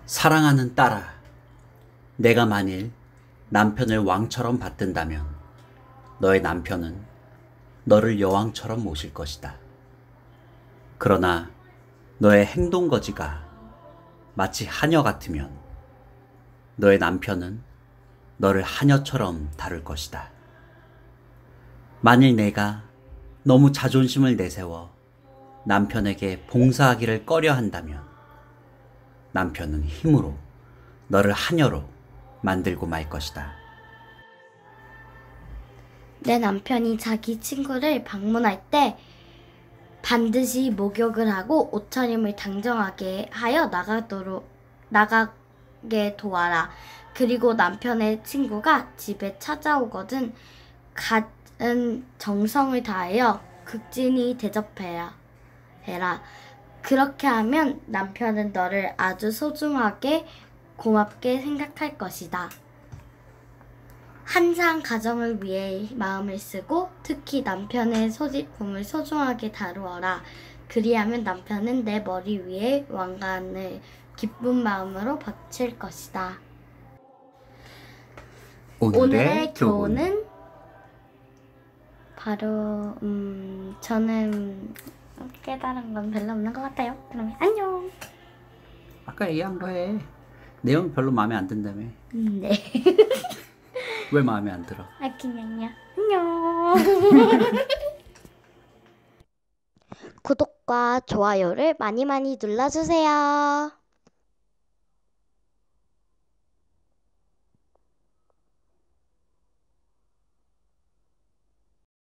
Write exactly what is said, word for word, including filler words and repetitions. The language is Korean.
사랑하는 딸아, 내가 만일 남편을 왕처럼 받든다면 너의 남편은 너를 여왕처럼 모실 것이다. 그러나 너의 행동거지가 마치 하녀 같으면 너의 남편은 너를 하녀처럼 다룰 것이다. 만일 내가 너무 자존심을 내세워 남편에게 봉사하기를 꺼려 한다면 남편은 힘으로 너를 하녀로 만들고 말 것이다. 내 남편이 자기 친구를 방문할 때 반드시 목욕을 하고 옷차림을 당정하게 하여 나가도록, 나가게 도와라. 그리고 남편의 친구가 집에 찾아오거든 갖은 정성을 다하여 극진히 대접해야 해라. 그렇게 하면 남편은 너를 아주 소중하게 고맙게 생각할 것이다. 항상 가정을 위해 마음을 쓰고 특히 남편의 소지품을 소중하게 다루어라. 그리하면 남편은 내 머리 위에 왕관을 기쁜 마음으로 바칠 것이다. 오늘의, 오늘의 교훈. 교훈은 바로 음, 저는 깨달은 건 별로 없는 것 같아요. 그러면 안녕. 아까 얘기한 거 해. 내용 별로 마음에 안 든다며. 음, 네. 왜 마음에 안 들어? 아 그냥요. 안녕. 구독과 좋아요를 많이 많이 눌러주세요.